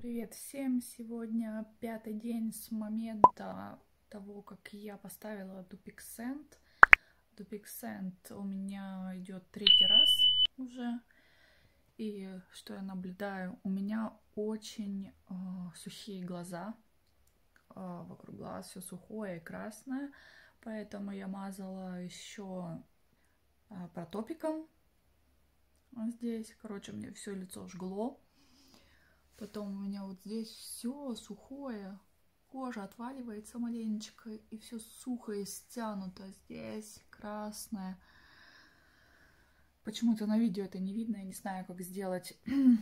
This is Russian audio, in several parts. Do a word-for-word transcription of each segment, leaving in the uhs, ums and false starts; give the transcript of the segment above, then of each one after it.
Привет всем! Сегодня пятый день с момента того, как я поставила Dupixent. Dupixent у меня идет третий раз уже. И что я наблюдаю? У меня очень э, сухие глаза. Э, вокруг глаз все сухое и красное. Поэтому я мазала еще э, протопиком. Здесь, короче, мне все лицо жгло. Потом у меня вот здесь все сухое, кожа отваливается маленечко, и все сухое, стянуто. Здесь красное. Почему-то на видео это не видно, я не знаю, как сделать,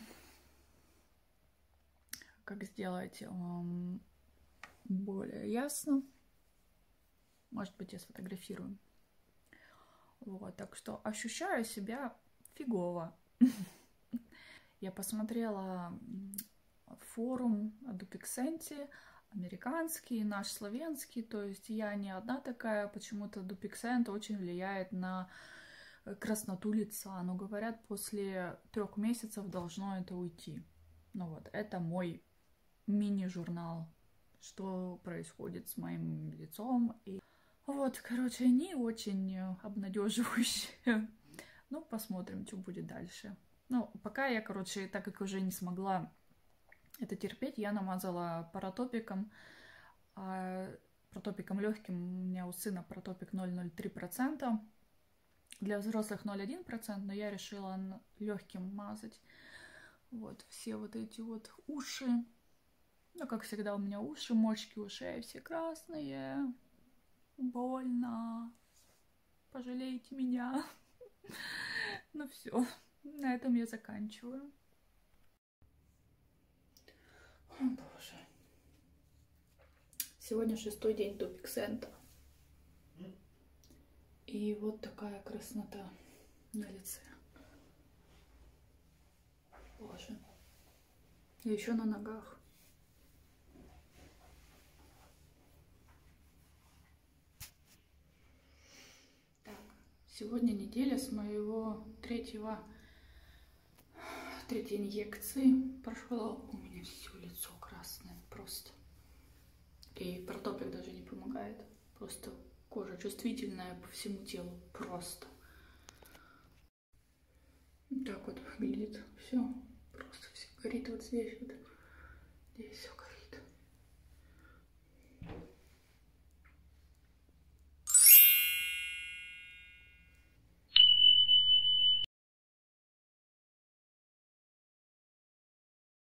как сделать эм, более ясно. Может быть, я сфотографирую. Вот, так что ощущаю себя фигово. Я посмотрела форум о Dupixent, американский, наш славянский, то есть я не одна такая, почему-то Dupixent очень влияет на красноту лица, но говорят, после трех месяцев должно это уйти. Ну вот, это мой мини-журнал, что происходит с моим лицом. И вот, короче, не очень обнадеживающие. Ну, посмотрим, что будет дальше. Ну, пока я, короче, так как уже не смогла это терпеть, я намазала паратопиком. А протопиком легким у меня у сына протопик ноль целых ноль три процента. Для взрослых ноль целых один процент, но я решила легким мазать. Вот все вот эти вот уши. Ну, как всегда, у меня уши, мочки ушей все красные. Больно. Пожалейте меня. Ну все, на этом я заканчиваю. О, боже. Сегодня шестой день Dupixent. И вот такая краснота на лице. Боже. И еще на ногах. Так, сегодня неделя с моего третьего, третьей инъекции прошла. У меня все лицо красное просто. И протопик даже не помогает. Просто кожа чувствительная по всему телу. Просто. Так вот выглядит все. Просто все горит вот здесь вот. Здесь все горит.